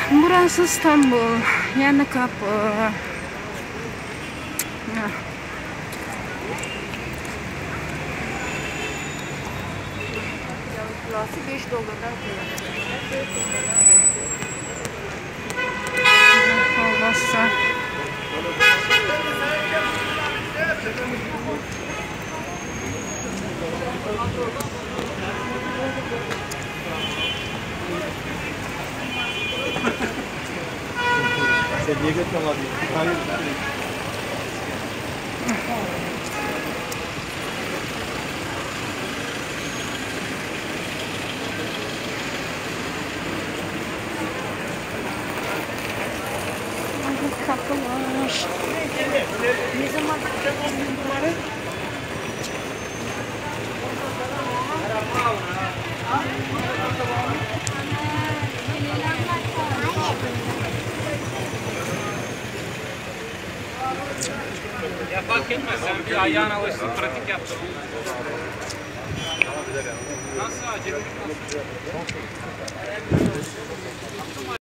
Burası İstanbul. Yanı kapı. Kilası 5 dolardan Olmazsa. Sen niye götürüyorsun abi? Hayır. Kapı var. ne zaman bunları? Ya fark etmez, sen bir ayağına alışsın, pratik yap. Nasıl acemi?